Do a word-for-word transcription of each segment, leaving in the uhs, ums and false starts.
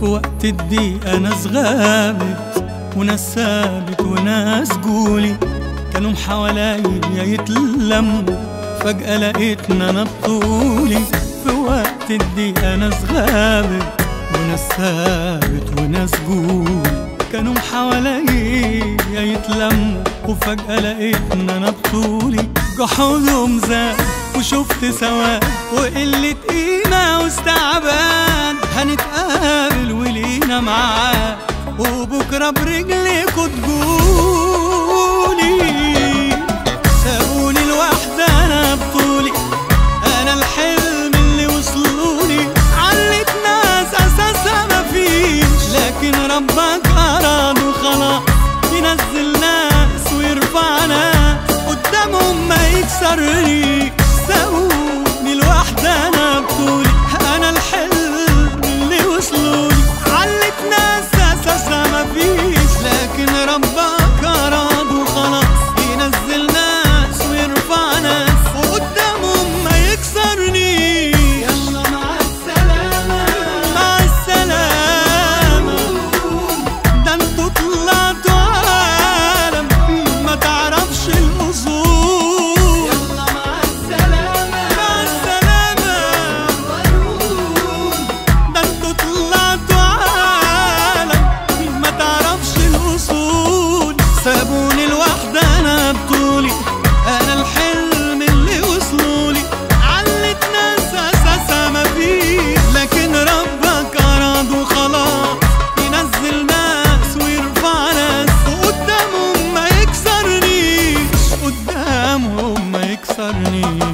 في وقت الضيقة ناس غابت وناس سابت وناس جولي كانوا حواليا يتلموا، فجأة لقيتنا انا بطولي. في وقت الضيقة ناس غابت وناس سابت وناس جولي كانوا حواليا يتلموا، وفجأة لقيتنا انا بطولي. جحودهم زاد وشفت سواد وقلة قيمة واستعباد، هنتقابل ولينا معاد وبكرة برجليكوا تقولي. سابوني لوحدي انا بطولي، انا الحلم اللي وصلولي علت ناس اساسها مفيش، لكن ربك اراد وخلاص ينزل ناس ويرفع ناس قدامهم ما يكسرني. سابوني لوحدي انا بطولي، انا الحلم اللي وصلولي علت ناس اساسها مفيش، لكن ربك اراد وخلاص ينزل ناس ويرفع ناس وقدامهم ما يكسرني. يلا مع السلامة مع السلامة، ده انتوا طلعتوا عالم ما تعرفش الأصول. يلا مع السلامة مع السلامة، ده انتوا طلعتوا عالم ما تعرفش الأصول. سابوني لوحدي انا بطولي، انا الحلم اللي وصلولي علت ناس اساسها مفيش، لكن ربك اراد وخلاص ينزل ناس ويرفع ناس وقدامهم ما يكسرنيش، قدامهم ما يكسرنيش.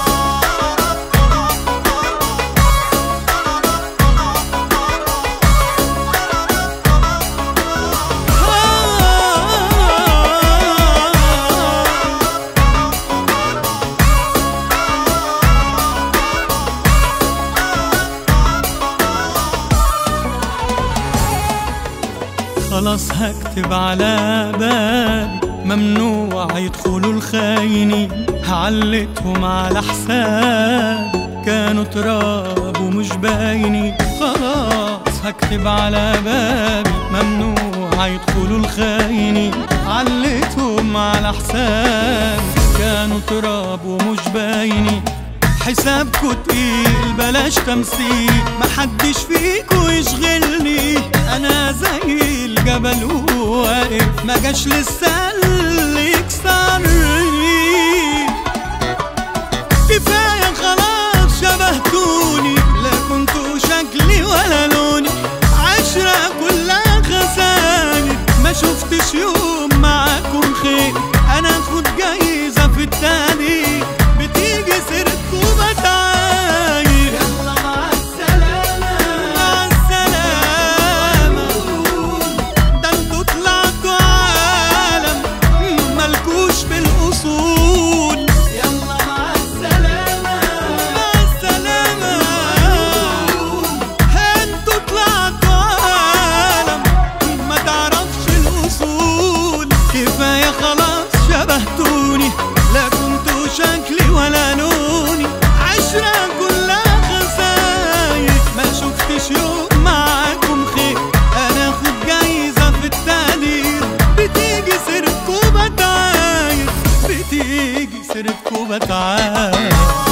خلاص هكتب على بابي ممنوع يدخلوا الخاينين، علتهم على حساب كانوا تراب ومش باينين. خلاص هكتب على بابي ممنوع يدخلوا الخاينين، علتهم على حساب كانوا تراب ومش باينين. حسابكوا تقيل بلاش تمثيل، محدش فيكوا يشغلني، انا زي الجبل واقف ما جاش لسه اللي يكسرني. كفايه خلاص شبهتوني، لا كنتوا شكلي ولا لوني، عشرة كلها خساير ما شفتش يوم معاكم خير. انا اخد جايزه في التاني بتيجي سيرتكوا بتعاير. يلا مع السلامة مع السلامة، ده انتوا طلعتوا عالم مالكوش بالأصول. يلا مع السلامة مع السلامة، انتوا طلعتوا عالم ما تعرفش الأصول. كفاية خلاص شبهتوني، لا كنتوا شكلي ولا لوني، عشرة كلها خساير ما شفتش يوم معاكم خير. انا اخد جايزة في التقدير بتيجي سيرتكوا بتعاير، بتيجي سيرتكوا بتعاير.